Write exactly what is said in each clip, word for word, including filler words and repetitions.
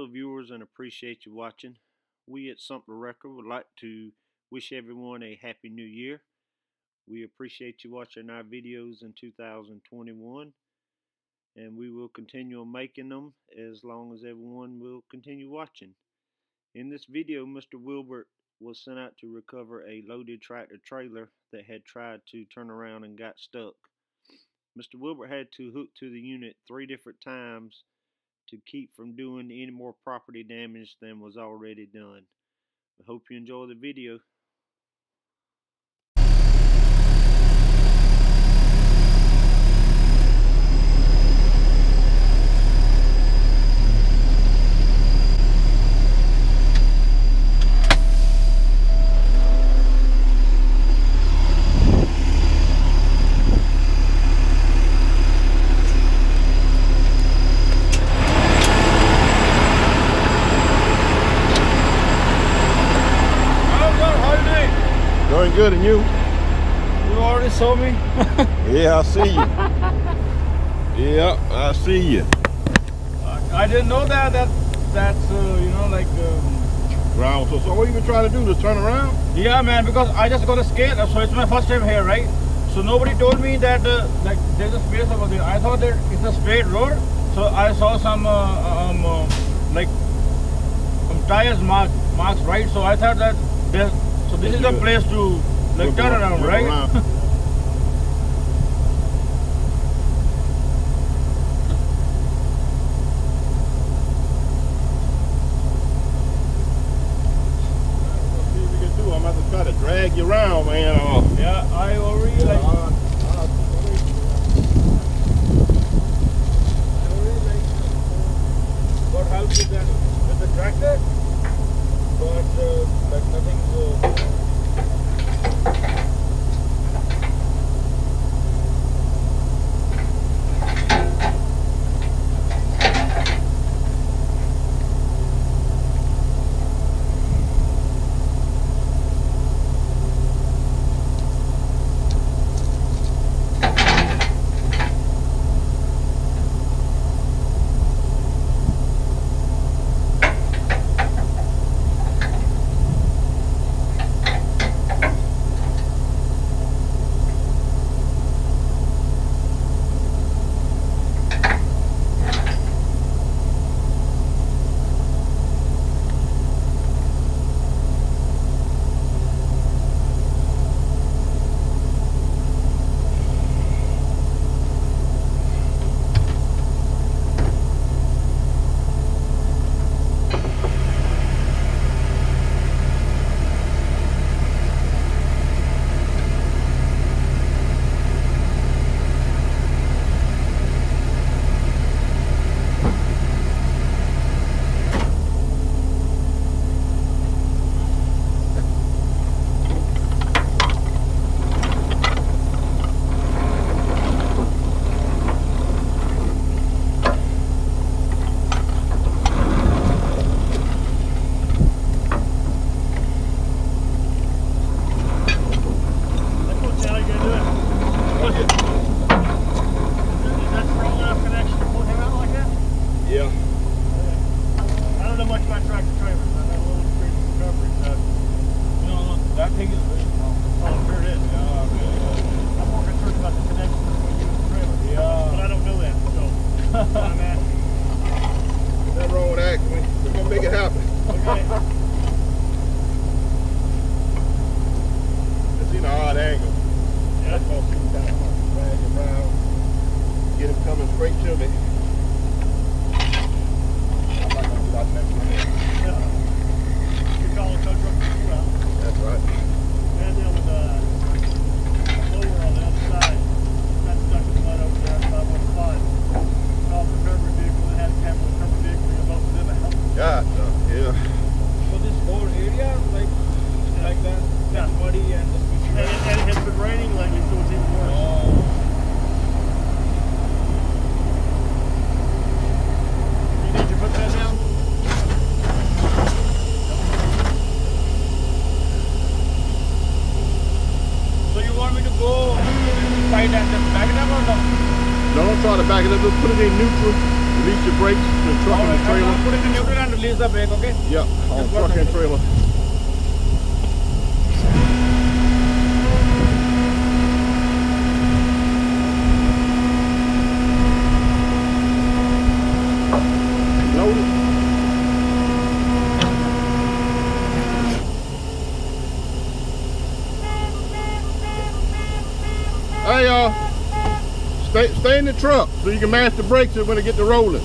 Hello viewers, and appreciate you watching. We at Sumter Record would like to wish everyone a happy new year. We appreciate you watching our videos in two thousand twenty-one, and we will continue on making them as long as everyone will continue watching. In this video, Mister Wilbert was sent out to recover a loaded tractor trailer that had tried to turn around and got stuck. Mister Wilbert had to hook to the unit three different times to keep from doing any more property damage than was already done. I hope you enjoy the video. Doing good, and you? You already saw me? Yeah, I see you. Yeah, I see you. I didn't know that, that that's, uh, you know, like... Um... Ground. So, so what you been trying to do, just turn around? Yeah, man, because I just got scared, so it's my first time here, right? So nobody told me that, uh, like, there's a space over there. I thought that it's a straight road, so I saw some, uh, um, uh, like, some tires mark, marks, right? So I thought that there's... So this is the place to like turn around, right? Around. Let's see what we can do. I'm about to try to drag you around, man. Uh, yeah, I already like. Uh, uh, I already like uh, got help with that with the tractor, but uh, like nothing. Uh, Don't try to back it up. Just put it in neutral. release your brakes to the truck All and right, the trailer. I'll put it in neutral and release the brake, okay? Yep, on Just truck one and second. trailer. Load it. Hey, uh, stay, stay in the truck so you can mash the brakes when it get to rolling.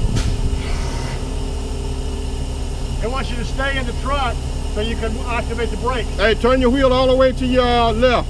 I want you to stay in the truck so you can activate the brakes. Hey, turn your wheel all the way to your uh, left.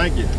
Thank you.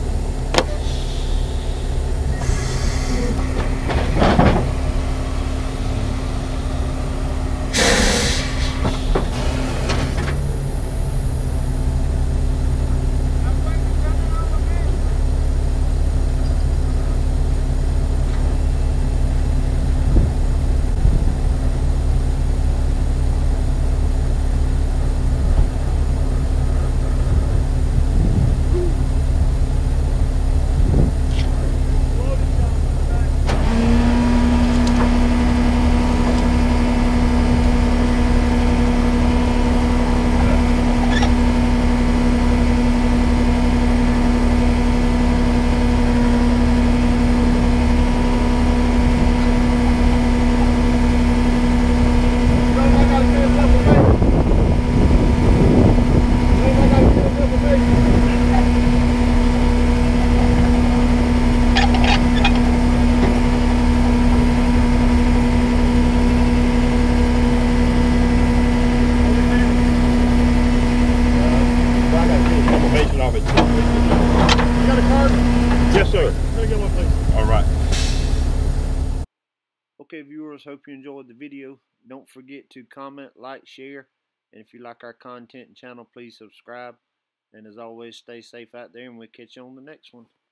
Yes, sir. Let me get one, please. All right. Okay, viewers, hope you enjoyed the video. Don't forget to comment, like, share, and if you like our content and channel, please subscribe. And as always, stay safe out there, and we'll catch you on the next one.